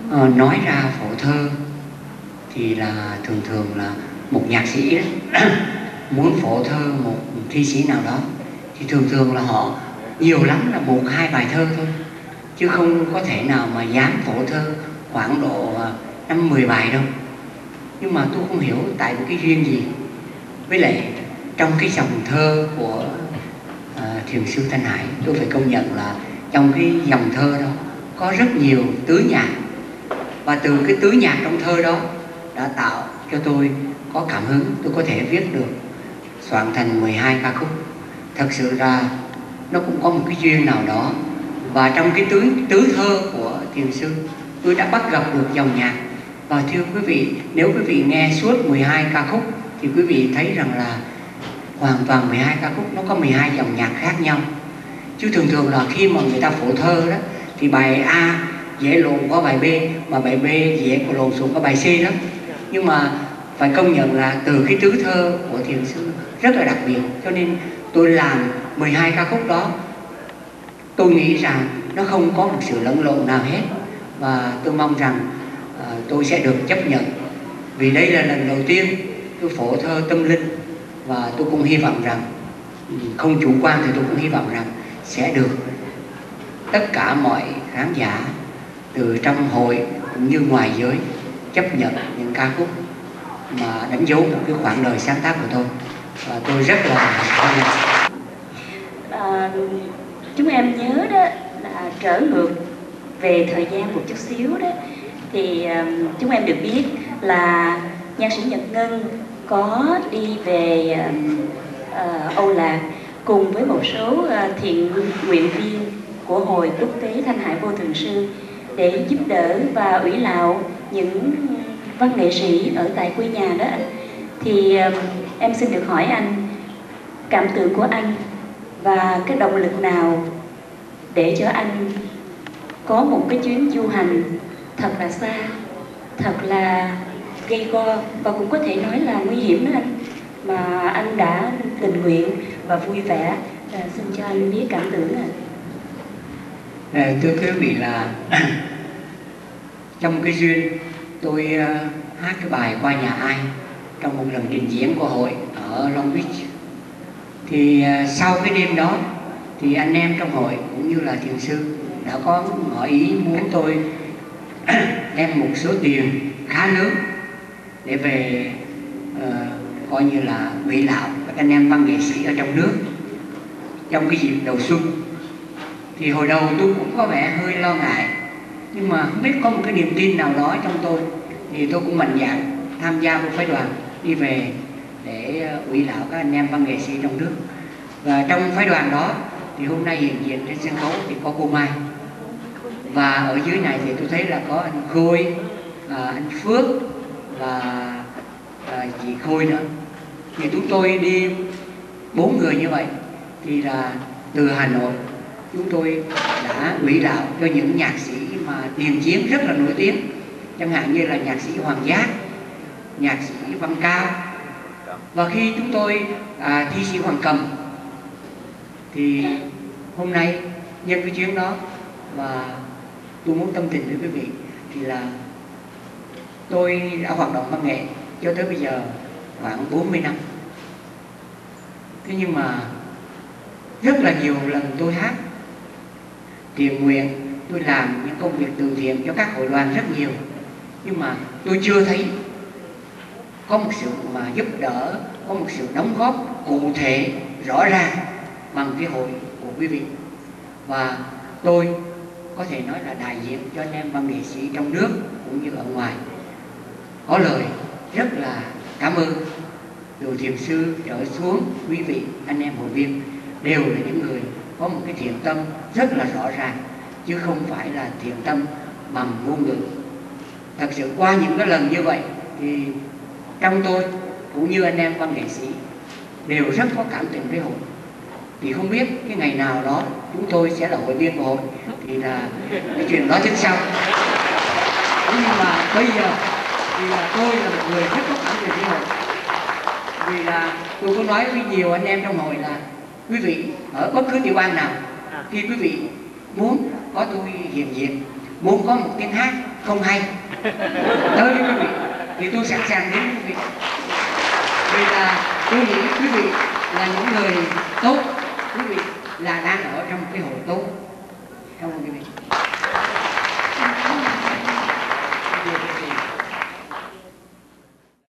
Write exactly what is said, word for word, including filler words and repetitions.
Ờ, nói ra phổ thơ thì là thường thường là một nhạc sĩ muốn phổ thơ một thi sĩ nào đó thì thường thường là họ nhiều lắm là một hai bài thơ thôi, chứ không có thể nào mà dám phổ thơ khoảng độ năm mười bài đâu. Nhưng mà tôi không hiểu tại một cái duyên gì, với lại trong cái dòng thơ của uh, thiền sư Thanh Hải, tôi phải công nhận là trong cái dòng thơ đó có rất nhiều tứ nhạc, và từ cái tứ nhạc trong thơ đó đã tạo cho tôi có cảm hứng, tôi có thể viết được, soạn thành mười hai ca khúc. Thật sự ra nó cũng có một cái duyên nào đó, và trong cái tứ, tứ thơ của thiền sư tôi đã bắt gặp được dòng nhạc. Và thưa quý vị, nếu quý vị nghe suốt mười hai ca khúc thì quý vị thấy rằng là hoàn toàn mười hai ca khúc nó có mười hai dòng nhạc khác nhau. Chứ thường thường là khi mà người ta phổ thơ đó thì bài A dễ lộn qua bài B, mà bài B dễ lộn xuống qua bài C đó. Nhưng mà phải công nhận là từ cái tứ thơ của thiền sư rất là đặc biệt, cho nên tôi làm mười hai ca khúc đó, tôi nghĩ rằng nó không có một sự lẫn lộn nào hết. Và tôi mong rằng uh, tôi sẽ được chấp nhận, vì đây là lần đầu tiên tôi phổ thơ tâm linh. Và tôi cũng hy vọng rằng, không chủ quan thì tôi cũng hy vọng rằng sẽ được tất cả mọi khán giả từ trong hội cũng như ngoài giới chấp nhận những ca khúc mà đánh dấu một cái khoảng đời sáng tác của tôi. Và tôi rất là hạnh phúc. À, chúng em nhớ đó là trở ngược về thời gian một chút xíu đó, thì um, chúng em được biết là nhạc sĩ Nhật Ngân có đi về um, uh, Âu Lạc cùng với một số uh, thiện nguyện viên của Hội Quốc tế Thanh Hải Vô Thượng Sư để giúp đỡ và ủy lạo những văn nghệ sĩ ở tại quê nhà đó anh. Thì um, em xin được hỏi anh cảm tưởng của anh và cái động lực nào để cho anh có một cái chuyến du hành thật là xa, thật là gây go và cũng có thể nói là nguy hiểm đó anh, mà anh đã tình nguyện và vui vẻ. À, xin cho anh biết cảm tưởng ạ. À, thưa quý vị là trong cái duyên tôi uh, hát cái bài Qua Nhà Ai trong một lần trình diễn của hội ở Long Beach. Thì uh, sau cái đêm đó thì anh em trong hội cũng như là thiền sư đã có ngỏ ý muốn tôi đem một số tiền khá lớn để về uh, coi như là ủy lạo các anh em văn nghệ sĩ ở trong nước trong cái dịp đầu xuân. Thì hồi đầu tôi cũng có vẻ hơi lo ngại, nhưng mà không biết có một cái niềm tin nào đó trong tôi, thì tôi cũng mạnh dạn tham gia một phái đoàn đi về để ủy lạo các anh em văn nghệ sĩ trong nước. Và trong phái đoàn đó thì hôm nay hiện diện trên sân khấu thì có cô Mai, và ở dưới này thì tôi thấy là có anh Khôi, à, anh Phước và à, chị Khôi nữa. Thì chúng tôi đi bốn người như vậy, thì là từ Hà Nội chúng tôi đã ủy lạo cho những nhạc sĩ mà tiền chiến rất là nổi tiếng, chẳng hạn như là nhạc sĩ Hoàng Giác, nhạc sĩ Văn Cao. Và khi chúng tôi à, thi sĩ Hoàng Cầm, thì hôm nay nhân cái chuyến đó và tôi muốn tâm tình với quý vị, thì là tôi đã hoạt động văn nghệ cho tới bây giờ khoảng bốn mươi năm. Thế nhưng mà rất là nhiều lần tôi hát thiện nguyện, tôi làm những công việc từ thiện cho các hội đoàn rất nhiều, nhưng mà tôi chưa thấy có một sự mà giúp đỡ, có một sự đóng góp cụ thể rõ ràng bằng cái hội của quý vị. Và tôi có thể nói là đại diện cho anh em văn nghệ sĩ trong nước cũng như ở ngoài, có lời rất là cảm ơn từ thiền sư trở xuống quý vị anh em hội viên đều là những người có một cái thiện tâm rất là rõ ràng, chứ không phải là thiện tâm bằng ngôn ngữ. Thật sự qua những cái lần như vậy thì trong tôi cũng như anh em văn nghệ sĩ đều rất có cảm tình với hội. Thì không biết cái ngày nào đó chúng tôi sẽ là hội viên của hội thì là cái chuyện đó tính sau. Nhưng mà bây giờ thì là tôi là một người rất có cảm tình với hội, vì là tôi có nói với nhiều anh em trong hội là quý vị ở bất cứ tiểu bang nào, khi quý vị muốn có tôi hiện diện, muốn có một tiếng hát không hay. Tới quý vị, thì tôi sẵn sàng đến quý vị. Vì là tôi nghĩ quý vị là những người tốt, quý vị là đang ở trong một cái hội tốt. Cảm ơn quý vị.